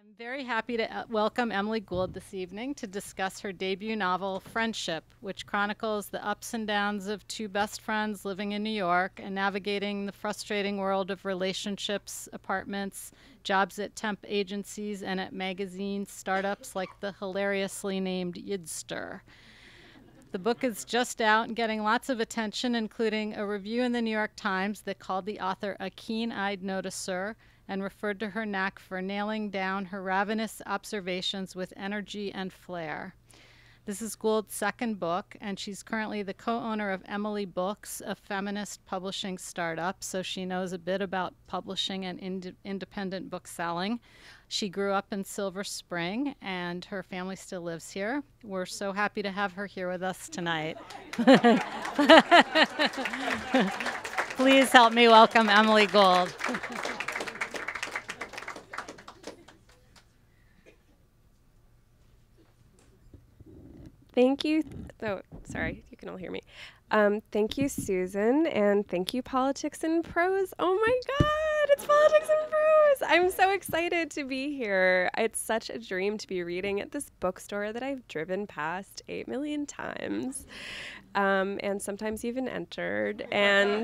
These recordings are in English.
I'm very happy to welcome Emily Gould this evening to discuss her debut novel, Friendship, which chronicles the ups and downs of two best friends living in New York and navigating the frustrating world of relationships, apartments, jobs at temp agencies, and at magazine startups like the hilariously named Yidster. The book is just out and getting lots of attention, including a review in the New York Times that called the author a keen-eyed noticer and referred to her knack for nailing down her ravenous observations with energy and flair. This is Gould's second book, and she's currently the co-owner of Emily Books, a feminist publishing startup, so she knows a bit about publishing and independent book selling. She grew up in Silver Spring, and her family still lives here. We're so happy to have her here with us tonight. Please help me welcome Emily Gould. Thank you. Oh, sorry, you can all hear me. Thank you, Susan, and thank you, Politics and Prose. Oh my God, it's Politics and Prose. I'm so excited to be here. It's such a dream to be reading at this bookstore that I've driven past 8 million times, and sometimes even entered. And,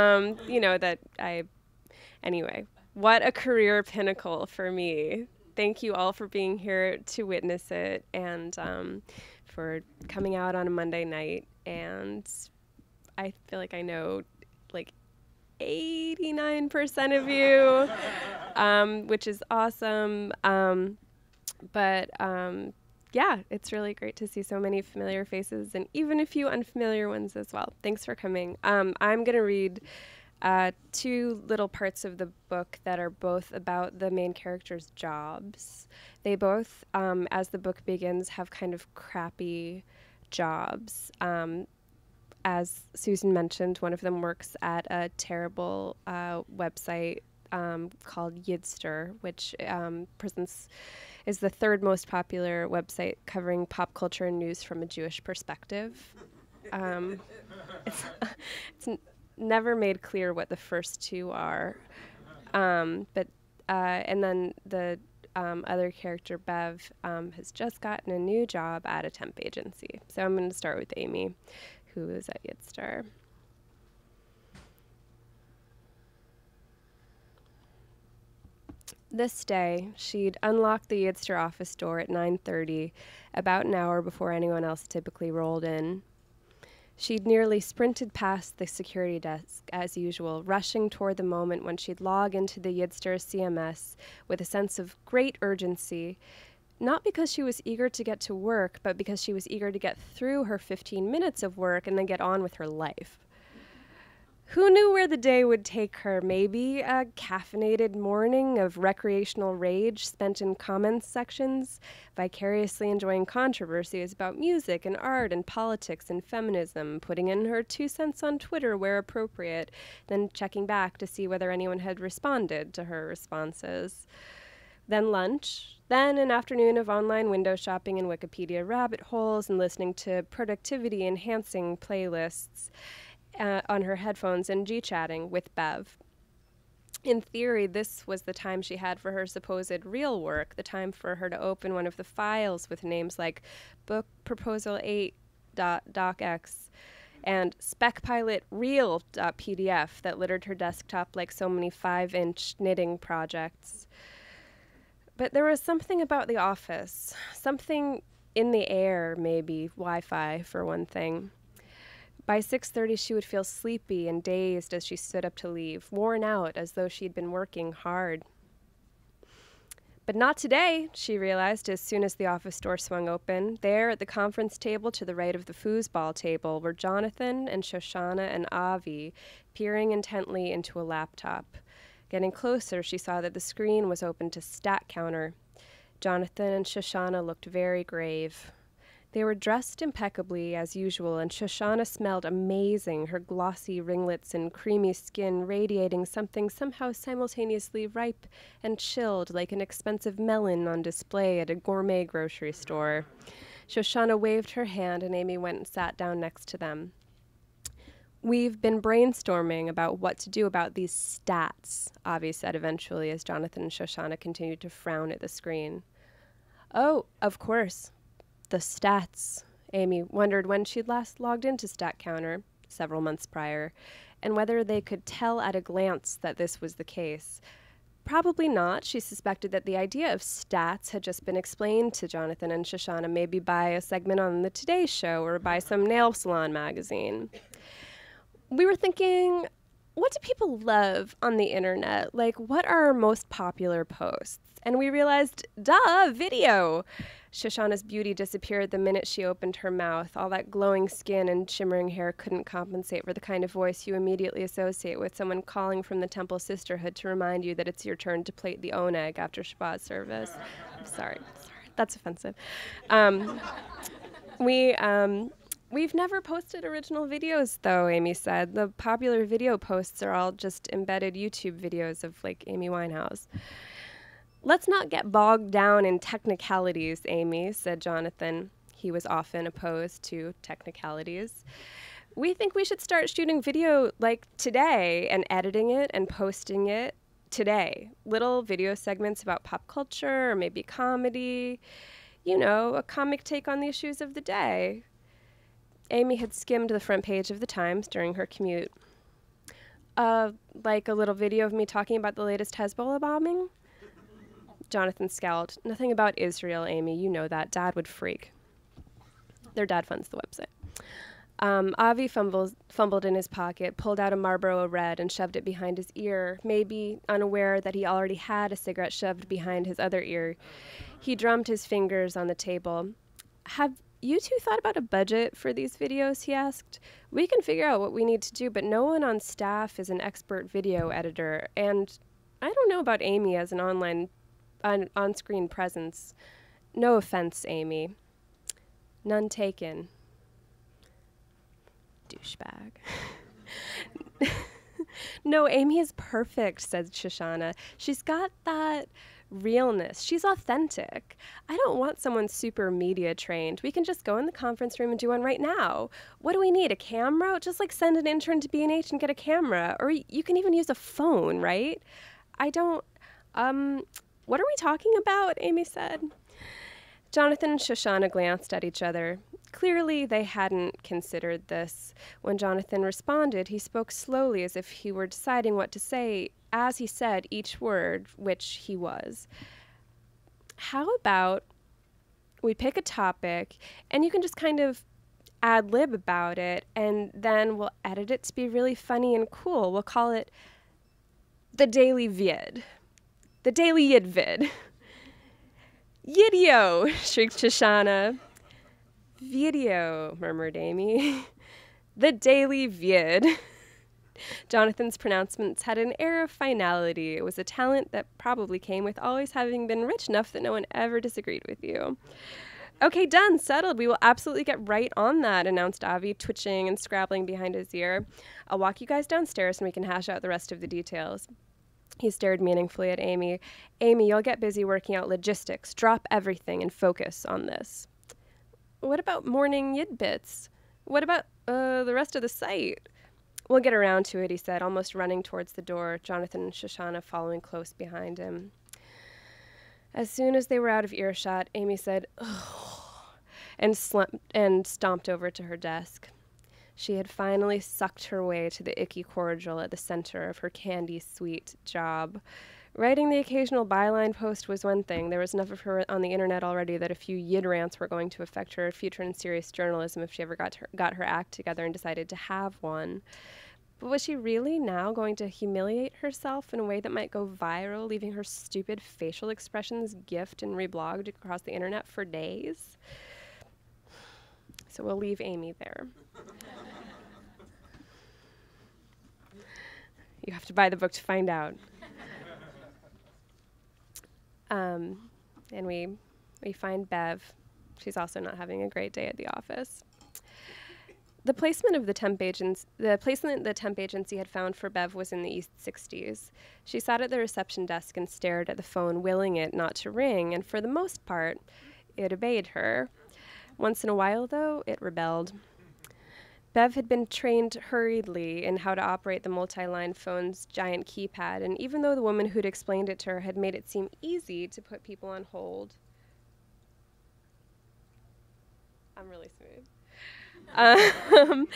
anyway, what a career pinnacle for me. Thank you all for being here to witness it, and for coming out on a Monday night. And I feel like I know like 89% of you, which is awesome. Yeah, it's really great to see so many familiar faces and even a few unfamiliar ones as well. Thanks for coming. I'm going to read two little parts of the book that are both about the main character's jobs. They both, as the book begins, have kind of crappy jobs. As Susan mentioned, one of them works at a terrible website called Yidster, which is the third most popular website covering pop culture and news from a Jewish perspective. It's never made clear what the first two are. And then the other character, Bev, has just gotten a new job at a temp agency. So I'm going to start with Amy, who is at Yidster. This day, she'd unlocked the Yidster office door at 9:30, about an hour before anyone else typically rolled in. She'd nearly sprinted past the security desk, as usual, rushing toward the moment when she'd log into the Yidster CMS with a sense of great urgency, not because she was eager to get to work, but because she was eager to get through her 15 minutes of work and then get on with her life. Who knew where the day would take her? Maybe a caffeinated morning of recreational rage spent in comments sections, vicariously enjoying controversies about music and art and politics and feminism, putting in her 2 cents on Twitter where appropriate, then checking back to see whether anyone had responded to her responses. Then lunch, then an afternoon of online window shopping and Wikipedia rabbit holes and listening to productivity-enhancing playlists on her headphones and G-chatting with Bev. In theory, this was the time she had for her supposed real work, the time for her to open one of the files with names like Book Proposal 8.docx and SpecPilot Real.pdf that littered her desktop like so many 5-inch knitting projects. But there was something about the office, something in the air, maybe, Wi-Fi for one thing. By 6:30, she would feel sleepy and dazed as she stood up to leave, worn out as though she'd been working hard. But not today, she realized as soon as the office door swung open. There at the conference table to the right of the foosball table were Jonathan and Shoshana and Avi, peering intently into a laptop. Getting closer, she saw that the screen was open to Stat Counter. Jonathan and Shoshana looked very grave. They were dressed impeccably, as usual, and Shoshana smelled amazing, her glossy ringlets and creamy skin radiating something somehow simultaneously ripe and chilled, like an expensive melon on display at a gourmet grocery store. Shoshana waved her hand, and Amy went and sat down next to them. We've been brainstorming about what to do about these stats, Avi said eventually as Jonathan and Shoshana continued to frown at the screen. Oh, of course. The stats. Amy wondered when she'd last logged into Stat Counter, several months prior, and whether they could tell at a glance that this was the case. Probably not. She suspected that the idea of stats had just been explained to Jonathan and Shoshana, maybe by a segment on the Today Show or by some nail salon magazine. We were thinking, what do people love on the internet? Like, what are our most popular posts? And we realized, duh, video. Shoshana's beauty disappeared the minute she opened her mouth. All that glowing skin and shimmering hair couldn't compensate for the kind of voice you immediately associate with someone calling from the Temple Sisterhood to remind you that it's your turn to plate the oneg after Shabbat service. I'm sorry. That's offensive. We've never posted original videos, though, Amy said. The popular video posts are all just embedded YouTube videos of, like, Amy Winehouse. Let's not get bogged down in technicalities, Amy, said Jonathan. He was often opposed to technicalities. We think we should start shooting video, like, today and editing it and posting it today. Little video segments about pop culture or maybe comedy. You know, a comic take on the issues of the day. Amy had skimmed the front page of the Times during her commute. Like a little video of me talking about the latest Hezbollah bombing? Jonathan scowled. Nothing about Israel, Amy. You know that. Dad would freak. Their dad funds the website. Avi fumbled in his pocket, pulled out a Marlboro Red, and shoved it behind his ear, maybe unaware that he already had a cigarette shoved behind his other ear. He drummed his fingers on the table. Have you two thought about a budget for these videos, he asked. We can figure out what we need to do, but no one on staff is an expert video editor, and I don't know about Amy as an on-screen presence. No offense, Amy. None taken. Douchebag. No, Amy is perfect, said Shoshana. She's got that realness. She's authentic. I don't want someone super media trained. We can just go in the conference room and do one right now. What do we need? A camera? Just like send an intern to B&H and get a camera. Or you can even use a phone, right? I don't, what are we talking about? Amy said. Jonathan and Shoshana glanced at each other. Clearly, they hadn't considered this. When Jonathan responded, he spoke slowly as if he were deciding what to say as he said each word, which he was. How about we pick a topic, and you can just kind of ad-lib about it, and then we'll edit it to be really funny and cool. We'll call it the Daily Vid. The Daily Yid Vid. Yidio, shrieked Shoshana. Video, murmured Amy. The Daily Vid. Jonathan's pronouncements had an air of finality. It was a talent that probably came with always having been rich enough that no one ever disagreed with you. Okay, done, settled. We will absolutely get right on that, announced Avi, twitching and scrabbling behind his ear. I'll walk you guys downstairs and we can hash out the rest of the details. He stared meaningfully at Amy. Amy, you'll get busy working out logistics. Drop everything and focus on this. What about morning Yid bits? What about the rest of the site? We'll get around to it, he said, almost running towards the door, Jonathan and Shoshana following close behind him. As soon as they were out of earshot, Amy said, ugh, and stomped over to her desk. She had finally sucked her way to the icky cordial at the center of her candy-sweet job. Writing the occasional byline post was one thing. There was enough of her on the internet already that a few yid rants were going to affect her future in serious journalism if she ever got her act together and decided to have one. But was she really now going to humiliate herself in a way that might go viral, leaving her stupid facial expressions gift and reblogged across the internet for days? So we'll leave Amy there. You have to buy the book to find out. And we find Bev. She's also not having a great day at the office. The placement the temp agency had found for Bev was in the East 60s. She sat at the reception desk and stared at the phone, willing it not to ring, and for the most part, it obeyed her. Once in a while, though, it rebelled. Bev had been trained hurriedly in how to operate the multi-line phone's giant keypad, and even though the woman who'd explained it to her had made it seem easy to put people on hold, I'm really smooth.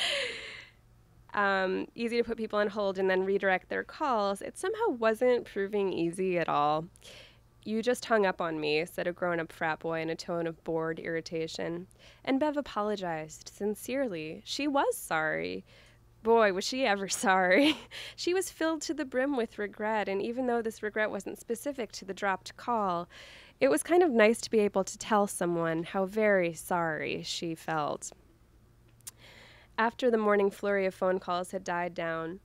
Easy to put people on hold and then redirect their calls, it somehow wasn't proving easy at all. "You just hung up on me," said a grown-up frat boy in a tone of bored irritation. And Bev apologized sincerely. She was sorry. Boy, was she ever sorry. She was filled to the brim with regret, and even though this regret wasn't specific to the dropped call, it was kind of nice to be able to tell someone how very sorry she felt. After the morning flurry of phone calls had died down,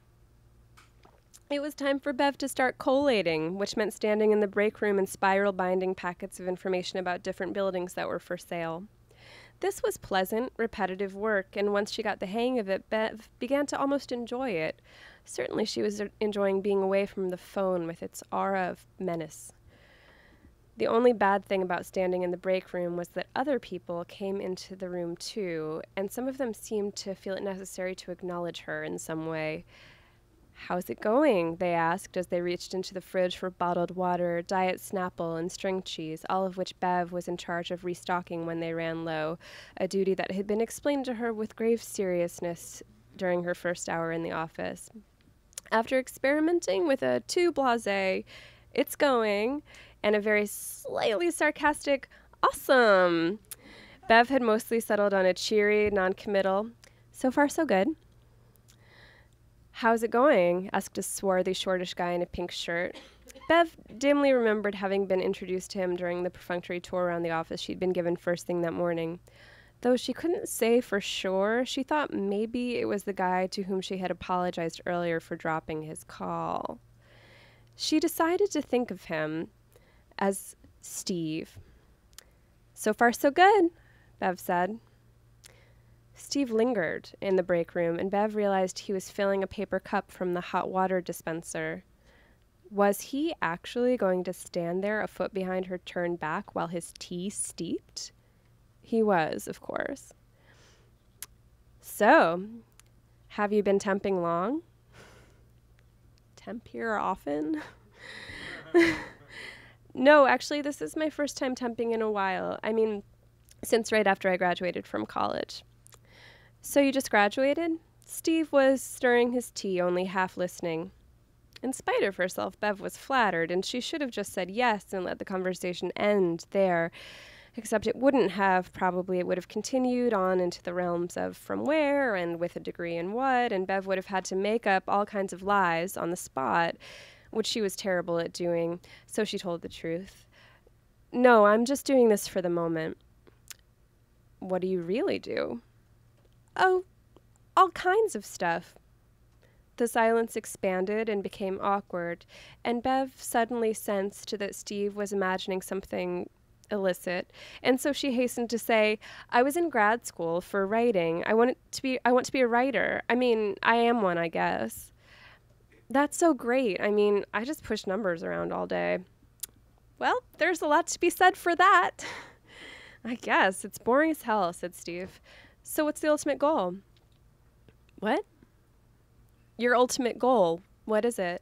it was time for Bev to start collating, which meant standing in the break room and spiral binding packets of information about different buildings that were for sale. This was pleasant, repetitive work, and once she got the hang of it, Bev began to almost enjoy it. Certainly she was enjoying being away from the phone with its aura of menace. The only bad thing about standing in the break room was that other people came into the room too, and some of them seemed to feel it necessary to acknowledge her in some way. "How's it going?" they asked as they reached into the fridge for bottled water, Diet Snapple, and string cheese, all of which Bev was in charge of restocking when they ran low, a duty that had been explained to her with grave seriousness during her first hour in the office. After experimenting with a too blasé, "It's going," and a very slightly sarcastic, "Awesome," Bev had mostly settled on a cheery, non-committal, "So far, so good." "How's it going?" asked a swarthy, shortish guy in a pink shirt. Bev dimly remembered having been introduced to him during the perfunctory tour around the office she'd been given first thing that morning. Though she couldn't say for sure, she thought maybe it was the guy to whom she had apologized earlier for dropping his call. She decided to think of him as Steve. "So far, so good," Bev said. Steve lingered in the break room, and Bev realized he was filling a paper cup from the hot water dispenser. Was he actually going to stand there a foot behind her turned back while his tea steeped? He was, of course. "So, have you been temping long?" "Temp here often?" "No, actually, this is my first time temping in a while. I mean, since right after I graduated from college." "So you just graduated?" Steve was stirring his tea, only half listening. In spite of herself, Bev was flattered, and she should have just said yes and let the conversation end there. Except it wouldn't have, probably. It would have continued on into the realms of from where and with a degree in what, and Bev would have had to make up all kinds of lies on the spot, which she was terrible at doing, so she told the truth. "No, I'm just doing this for the moment." "What do you really do?" "Oh, all kinds of stuff." The silence expanded and became awkward, and Bev suddenly sensed that Steve was imagining something illicit, and so she hastened to say, "I was in grad school for writing. I want to be a writer. I mean, I am one, I guess." "That's so great. I mean, I just push numbers around all day." "Well, there's a lot to be said for that." "I guess. It's boring as hell," said Steve. "So what's the ultimate goal?" "What?" "Your ultimate goal. What is it?"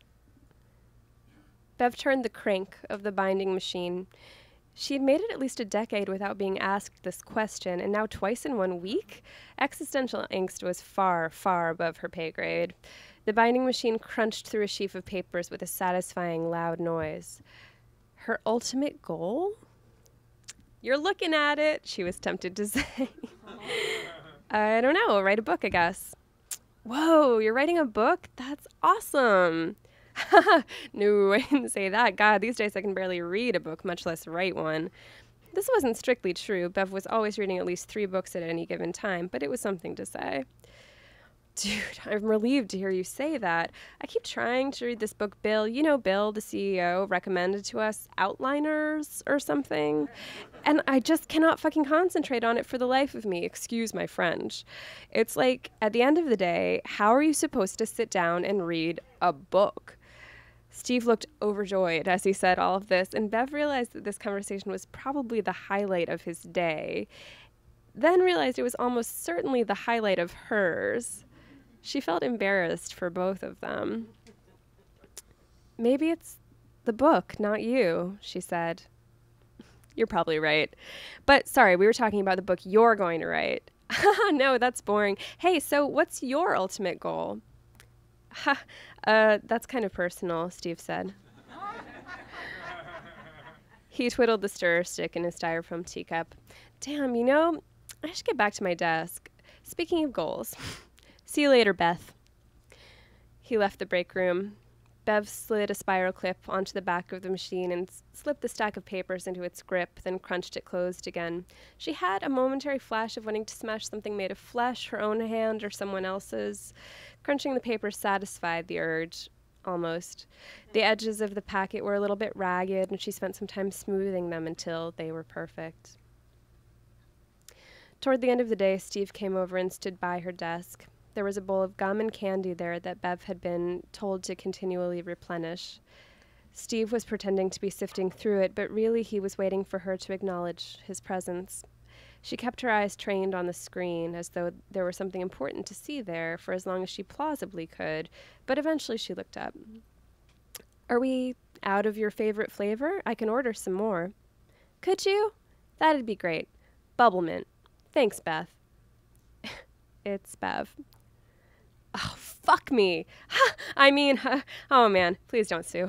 Bev turned the crank of the binding machine. She had made it at least a decade without being asked this question, and now twice in 1 week? Existential angst was far, far above her pay grade. The binding machine crunched through a sheaf of papers with a satisfying, loud noise. Her ultimate goal? "You're looking at it," she was tempted to say. "I don't know. Write a book, I guess." "Whoa, you're writing a book? That's awesome." "No, I didn't say that. God, these days I can barely read a book, much less write one." This wasn't strictly true. Bev was always reading at least 3 books at any given time, but it was something to say. "Dude, I'm relieved to hear you say that. I keep trying to read this book Bill, Bill, the CEO, recommended to us, Outliners or something. And I just cannot fucking concentrate on it for the life of me. Excuse my French. It's like, at the end of the day, how are you supposed to sit down and read a book?" Steve looked overjoyed as he said all of this, and Bev realized that this conversation was probably the highlight of his day. then realized it was almost certainly the highlight of hers. She felt embarrassed for both of them. "Maybe it's the book, not you," she said. "You're probably right. But sorry, we were talking about the book you're going to write." "No, that's boring. Hey, so what's your ultimate goal?" That's kind of personal," Steve said. He twiddled the stirrer stick in his styrofoam teacup. "Damn, I should get back to my desk. Speaking of goals. See you later, Beth." He left the break room. Bev slid a spiral clip onto the back of the machine and slipped the stack of papers into its grip, then crunched it closed again. She had a momentary flash of wanting to smash something made of flesh, her own hand or someone else's. Crunching the papers satisfied the urge. Almost. The edges of the packet were a little bit ragged, and she spent some time smoothing them until they were perfect. Toward the end of the day, Steve came over and stood by her desk. There was a bowl of gum and candy there that Bev had been told to continually replenish. Steve was pretending to be sifting through it, but really he was waiting for her to acknowledge his presence. She kept her eyes trained on the screen, as though there were something important to see there for as long as she plausibly could, but eventually she looked up. "Are we out of your favorite flavor? I can order some more." "Could you? That'd be great. Bubble mint. Thanks, Beth." "It's Bev." "Oh, fuck me. Oh man, please don't sue."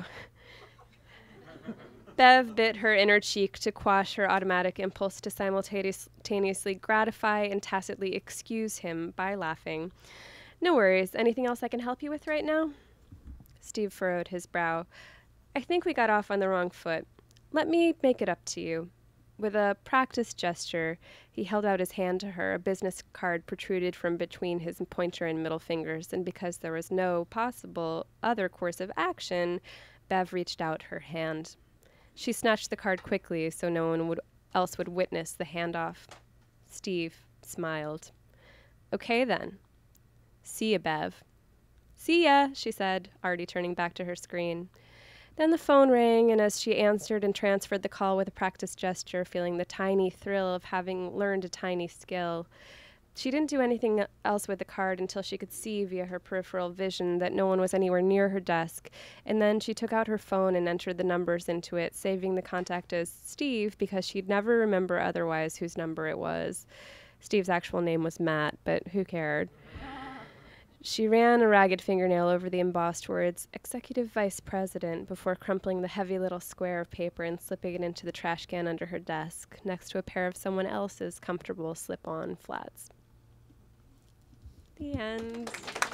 Bev bit her inner cheek to quash her automatic impulse to simultaneously gratify and tacitly excuse him by laughing. "No worries. Anything else I can help you with right now?" Steve furrowed his brow. "I think we got off on the wrong foot. Let me make it up to you." With a practiced gesture, he held out his hand to her. A business card protruded from between his pointer and middle fingers, and because there was no possible other course of action, Bev reached out her hand. She snatched the card quickly so no one else would witness the handoff. Steve smiled. "Okay, then. See ya, Bev." "See ya," she said, already turning back to her screen. Then the phone rang, and as she answered and transferred the call with a practiced gesture, feeling the tiny thrill of having learned a tiny skill, she didn't do anything else with the card until she could see via her peripheral vision that no one was anywhere near her desk, and then she took out her phone and entered the numbers into it, saving the contact as Steve because she'd never remember otherwise whose number it was. Steve's actual name was Matt, but who cared? She ran a ragged fingernail over the embossed words, "Executive Vice President," before crumpling the heavy little square of paper and slipping it into the trash can under her desk, next to a pair of someone else's comfortable slip-on flats. The end.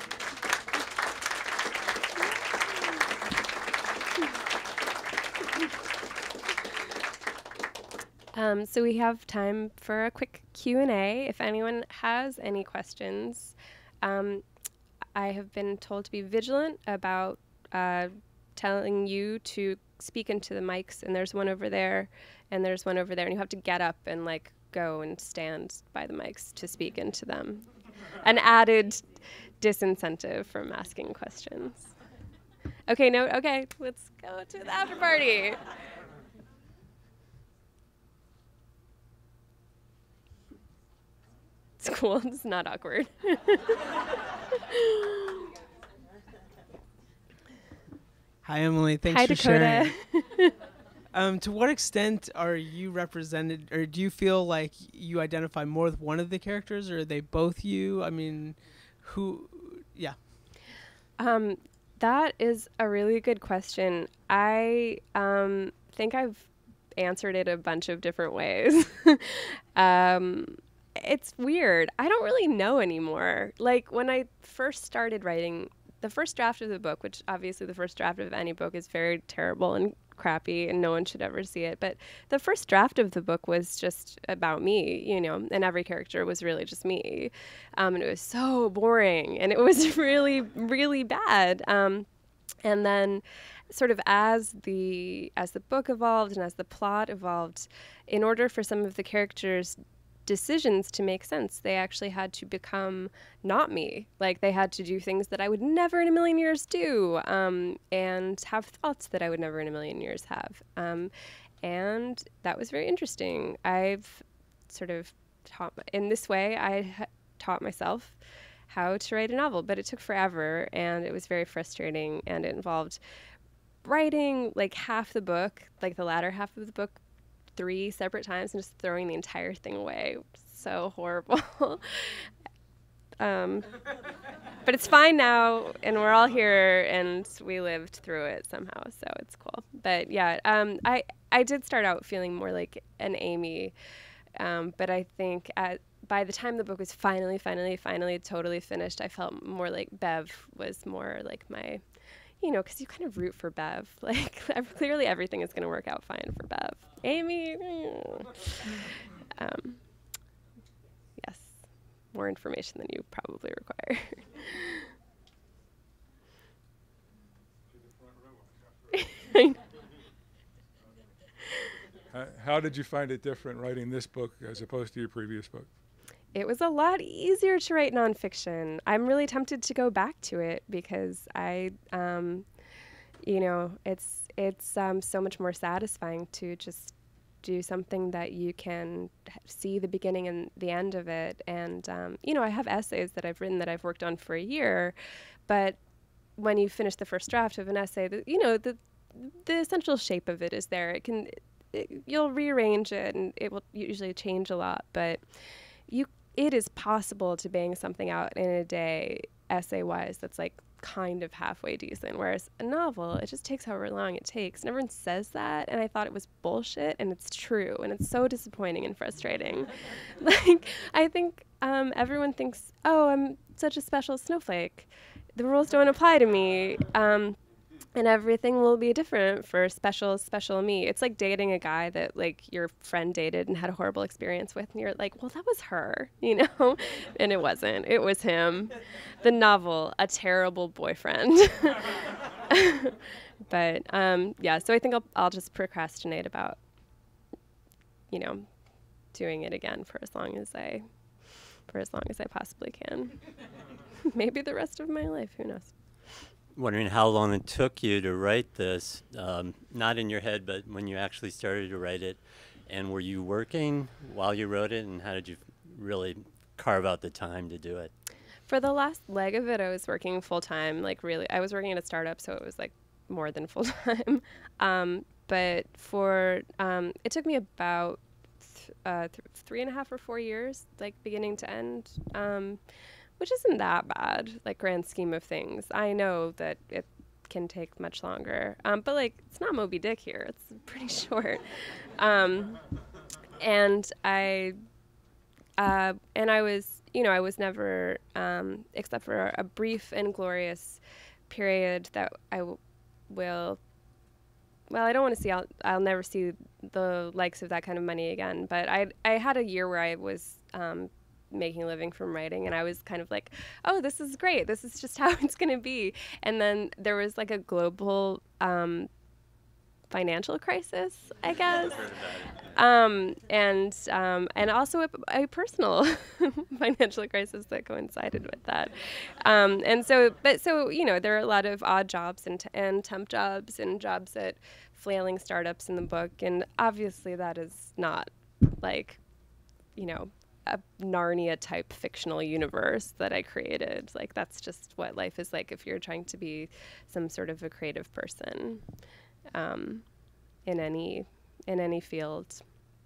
So we have time for a quick Q&A. If anyone has any questions, I have been told to be vigilant about telling you to speak into the mics, and there's one over there, and there's one over there, and you have to get up and go and stand by the mics to speak into them. An added disincentive from asking questions. Okay, let's go to the after party. It's cool. It's not awkward. Hi, Emily. Thanks Hi, for Dakota. sharing. To what extent are you represented, or do you feel like you identify more with one of the characters, or are they both you? I mean, yeah. That is a really good question. I think I've answered it a bunch of different ways. It's weird. I don't really know anymore. When I first started writing the first draft of the book, which obviously the first draft of any book is very terrible and crappy and no one should ever see it, but the first draft of the book was just about me, and every character was really just me. And it was so boring, and it was really, really bad. And then sort of as the book evolved and as the plot evolved, in order for some of the characters' decisions to make sense, they actually had to become not me. They had to do things that I would never in a million years do, and have thoughts that I would never in a million years have. And that was very interesting. I've sort of in this way, I taught myself how to write a novel, but it took forever, and it was very frustrating, and it involved writing like half the book, like the latter half of the book, 3 separate times, and just throwing the entire thing away. So horrible. But it's fine now, and we're all here, and we lived through it somehow, so it's cool. But yeah, I did start out feeling more like an Amy, but I think by the time the book was finally totally finished, I felt more like Bev was more like my, because you kind of root for Bev. Like, clearly everything is going to work out fine for Bev. Amy, yes, more information than you probably require. How did you find it different writing this book as opposed to your previous book? It was a lot easier to write nonfiction. I'm really tempted to go back to it because it's so much more satisfying to just do something that you can see the beginning and the end of it. And, I have essays that I've written that I've worked on for a year, but when you finish the first draft of an essay, the essential shape of it is there. You'll rearrange it, and it will usually change a lot, but it is possible to bang something out in a day, essay-wise, that's like kind of halfway decent, whereas a novel, it just takes however long it takes, and everyone says that, and I thought it was bullshit, and it's true, and it's so disappointing and frustrating. Like, I think everyone thinks, oh, I'm such a special snowflake, the rules don't apply to me, and everything will be different for special me. It's like dating a guy that like your friend dated and had a horrible experience with, and you're like, well, that was her, and it wasn't. It was him. The novel, a terrible boyfriend. But yeah, so I think I'll just procrastinate about, doing it again for as long as I possibly can. Maybe the rest of my life. Who knows? Wondering how long it took you to write this, not in your head, but when you actually started to write it, and were you working while you wrote it, and how did you really carve out the time to do it? For the last leg of it, I was working full-time, like really, I was working at a startup, so it was like more than full-time. But it took me about 3.5 or 4 years, like beginning to end, which isn't that bad, like grand scheme of things. I know that it can take much longer, but like it's not Moby Dick here. It's pretty short. And I was never, except for a brief and glorious period that I don't want to see. I'll never see the likes of that kind of money again. But I had a year where I was making a living from writing, and I was kind of like, oh, this is great, this is just how it's going to be. And then there was like a global financial crisis, I guess, and also a personal financial crisis that coincided with that. There are a lot of odd jobs and temp jobs and jobs at flailing startups in the book, and obviously that is not like, a Narnia type fictional universe that I created. Like, that's just what life is like if you're trying to be some sort of a creative person, in any field.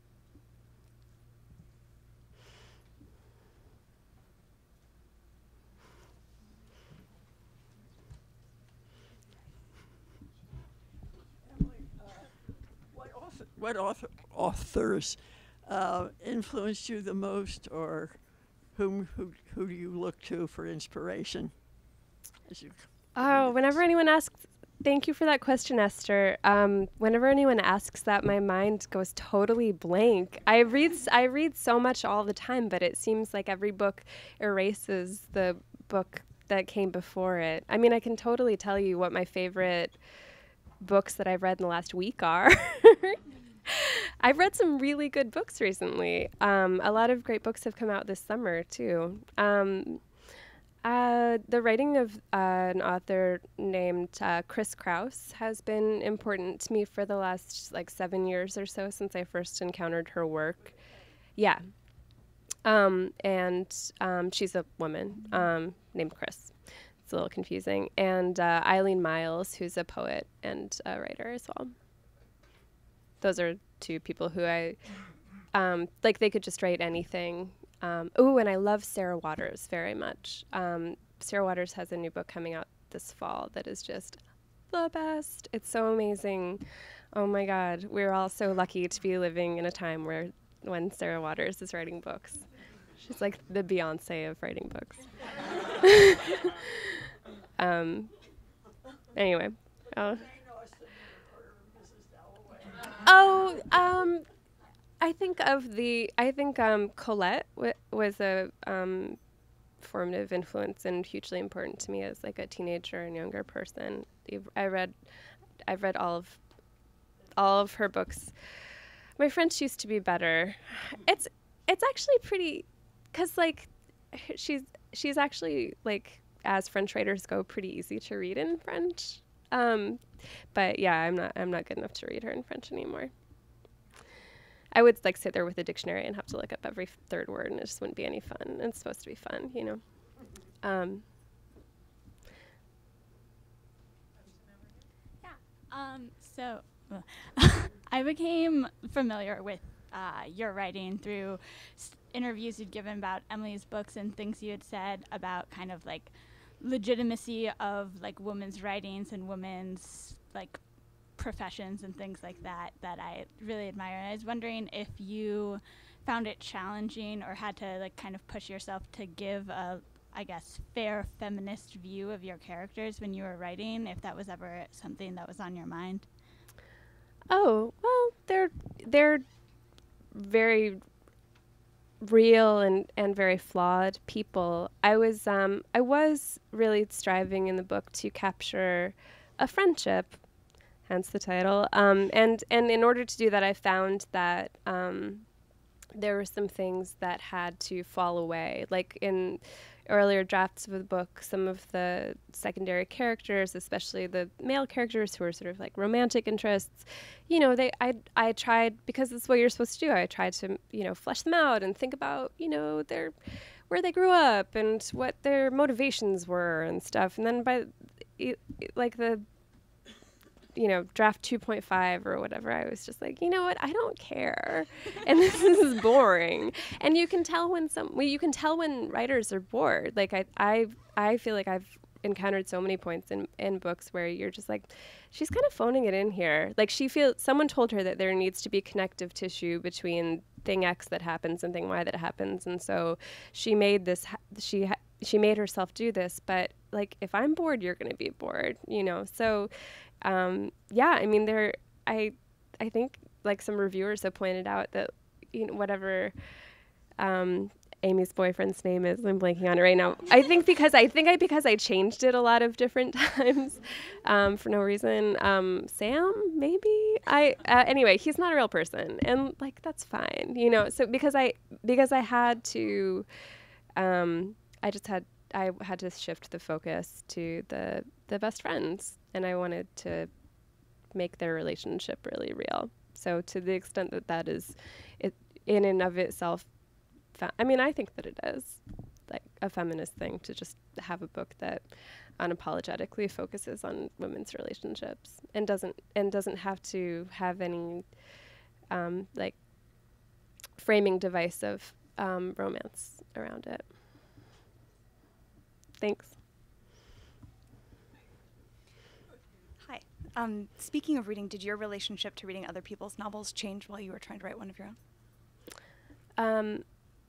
What authors influenced you the most, or who do you look to for inspiration? Whenever anyone asks, thank you for that question, Esther. Whenever anyone asks that, my mind goes totally blank. I read so much all the time, but it seems like every book erases the book that came before it. I mean, I can totally tell you what my favorite books that I've read in the last week are. I've read some really good books recently. A lot of great books have come out this summer, too. The writing of an author named Chris Kraus has been important to me for the last 7 years or so, since I first encountered her work. Yeah. She's a woman named Chris. It's a little confusing. And Eileen Miles, who's a poet and a writer as well. Those are two people who I, like they could just write anything. And I love Sarah Waters very much. Sarah Waters has a new book coming out this fall that is just the best. It's so amazing. Oh my God, we're all so lucky to be living in a time when Sarah Waters is writing books. She's like the Beyonce of writing books. Anyway. I think Colette was a formative influence and hugely important to me as like a teenager and younger person. I've read all of her books. My French used to be better. It's actually pretty, cause like she's actually like, as French writers go, pretty easy to read in French. But yeah, I'm not good enough to read her in French anymore. I would like sit there with a dictionary and have to look up every third word, and it just wouldn't be any fun. And it's supposed to be fun, you know. So I became familiar with your writing through interviews you'd given about Emily's books and things you had said about kind of like legitimacy of like women's writings and women's like professions and things like that I really admire. And I was wondering if you found it challenging or had to like kind of push yourself to give a, I guess, fair feminist view of your characters when you were writing, if that was ever something that was on your mind. Oh, well, they're very real and very flawed people. I was really striving in the book to capture a friendship, hence the title. And in order to do that, I found that there were some things that had to fall away. Like in earlier drafts of the book, some of the secondary characters, especially the male characters who are sort of like romantic interests, you know, I tried, because it's what you're supposed to do, I tried to, you know, flesh them out and think about, you know, where they grew up and what their motivations were and stuff. And then by like the, you know, draft 2.5 or whatever, I was just like, you know what, I don't care, and this is boring. And you can tell when writers are bored. Like I feel like I've encountered so many points in books where you're just like, she's kind of phoning it in here. Like someone told her that there needs to be connective tissue between thing X that happens and thing Y that happens, and so she made this. She made herself do this, but like if I'm bored, you're going to be bored, you know. So. Yeah, I mean, I think like some reviewers have pointed out that, you know, whatever Amy's boyfriend's name is, I'm blanking on it right now. I think because I changed it a lot of different times for no reason. Sam, maybe. Anyway, he's not a real person, and like that's fine, you know. So because I had to, I had to shift the focus to the best friends, and I wanted to make their relationship really real. So to the extent that is it in and of itself, I mean, I think that it is like a feminist thing to just have a book that unapologetically focuses on women's relationships and doesn't have to have any like framing device of romance around it. Thanks. Hi. Speaking of reading, did your relationship to reading other people's novels change while you were trying to write one of your own?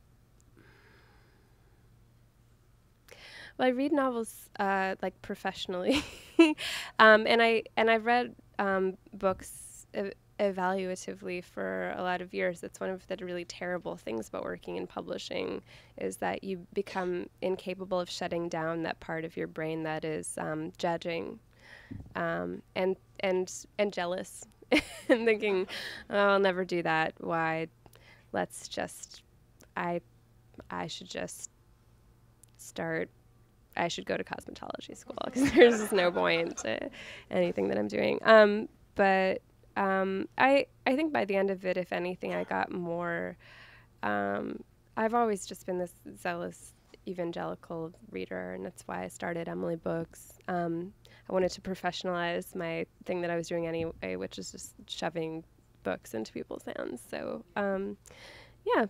Well, I read novels like professionally, and I've read books evaluatively for a lot of years. That's one of the really terrible things about working in publishing, is that you become incapable of shutting down that part of your brain that is judging and jealous and thinking, oh, I'll never do that. Why? Let's just, I should just start. I should go to cosmetology school because there's just no point to anything that I'm doing. But I think by the end of it, if anything, I got more I've always just been this zealous evangelical reader, and that's why I started Emily Books. I wanted to professionalize my thing that I was doing anyway, which is just shoving books into people's hands. So, yeah.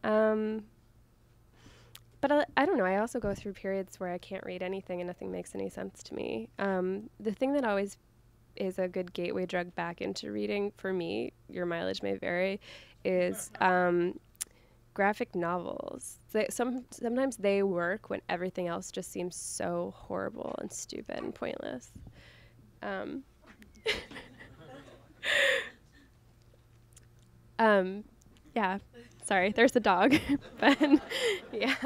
But I don't know. I also go through periods where I can't read anything and nothing makes any sense to me. The thing that always is a good gateway drug back into reading for me, your mileage may vary, is graphic novels. Sometimes they work when everything else just seems so horrible and stupid and pointless. Yeah, sorry, there's a dog, but yeah.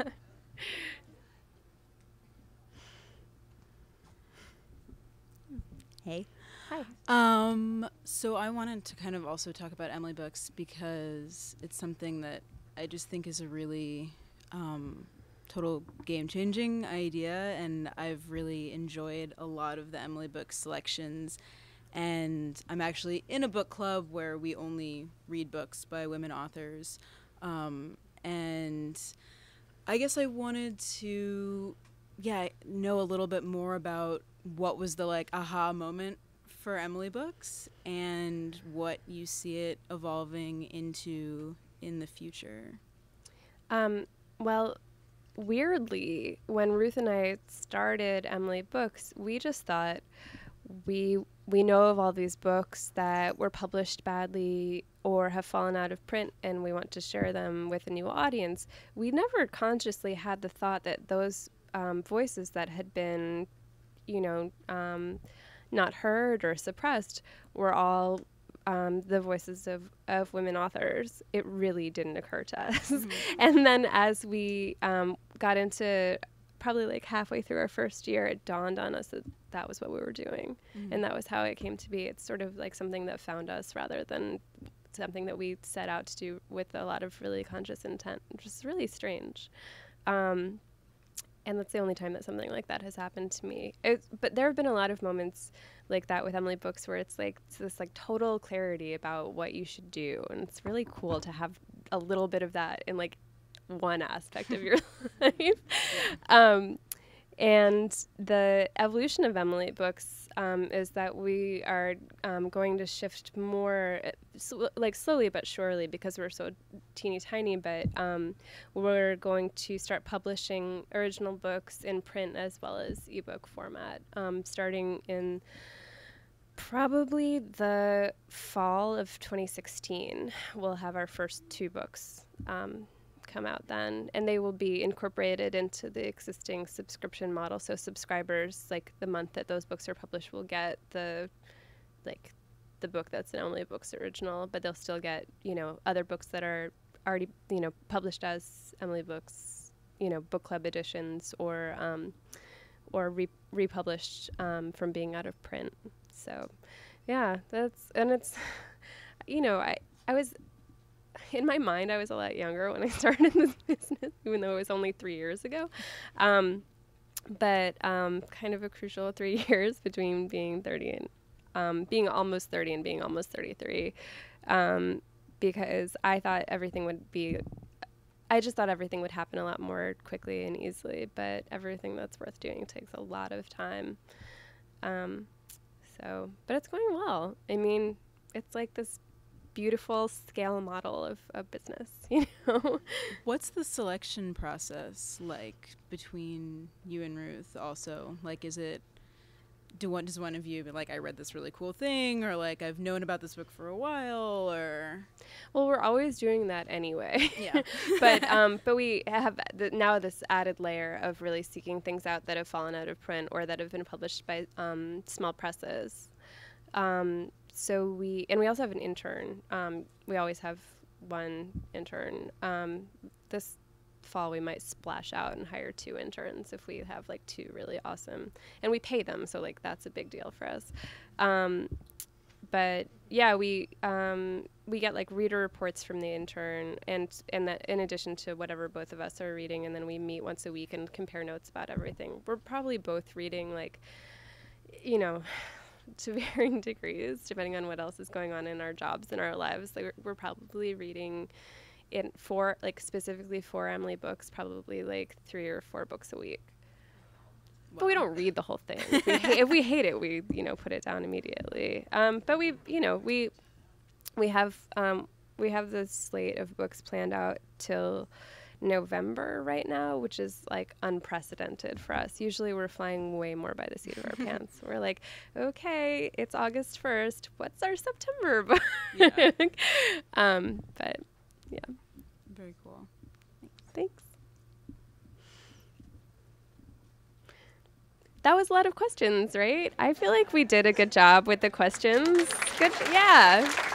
Hey. Hi. So I wanted to kind of also talk about Emily Books because it's something that I just think is a really total game-changing idea, and I've really enjoyed a lot of the Emily Books selections. And I'm actually in a book club where we only read books by women authors. And I guess I wanted to, know a little bit more about what was the aha moment for Emily Books and what you see it evolving into in the future. Well, weirdly, when Ruth and I started Emily Books, we just thought we know of all these books that were published badly or have fallen out of print, and we want to share them with a new audience. We never consciously had the thought that those voices that had been, not heard or suppressed were all the voices of women authors. It really didn't occur to us. Mm-hmm. And then as we got into probably halfway through our first year, it dawned on us that that was what we were doing. Mm-hmm. And that was how it came to be. It's sort of something that found us rather than something that we set out to do with a lot of really conscious intent, which is really strange. And that's the only time that something like that has happened to me. But there have been a lot of moments like that with Emily Books where it's this total clarity about what you should do. And it's really cool to have a little bit of that in one aspect of your life. Yeah. And the evolution of Emily Books is that we are going to shift more, slowly but surely, because we're so teeny tiny, but we're going to start publishing original books in print as well as ebook format, starting in probably the fall of 2016. We'll have our first 2 books come out then, and they will be incorporated into the existing subscription model. So subscribers, the month that those books are published, will get the book that's an Emily Books original, but they'll still get other books that are already published as Emily Books book club editions or republished from being out of print. So yeah, it's I was, in my mind, I was a lot younger when I started this business, even though it was only 3 years ago. But kind of a crucial 3 years between being 30 and being almost 30 and being almost 33, because I thought everything would happen a lot more quickly and easily, but everything that's worth doing takes a lot of time. But it's going well. I mean, it's this beautiful scale model of business, What's the selection process like between you and Ruth also? Does one of you be I read this really cool thing, or I've known about this book for a while, or? Well, we're always doing that anyway. Yeah. But we have now this added layer of really seeking things out that have fallen out of print or that have been published by small presses. So we also have an intern. We always have one intern. This fall we might splash out and hire 2 interns if we have 2 really awesome, and we pay them, so that's a big deal for us. But yeah, we get reader reports from the intern, and that in addition to whatever both of us are reading, and then we meet once a week and compare notes about everything. We're probably both reading to varying degrees, depending on what else is going on in our jobs and our lives. We're probably reading specifically for Emily books, probably like 3 or 4 books a week. But we don't read the whole thing. If we hate it, we put it down immediately. But we have the slate of books planned out till November right now, which is like unprecedented for us. Usually we're flying way more by the seat of our pants. We're like, okay, it's August 1st. What's our September book? Yeah. But yeah. Very cool. Thanks. That was a lot of questions, right? I feel like we did a good job with the questions. Good, yeah.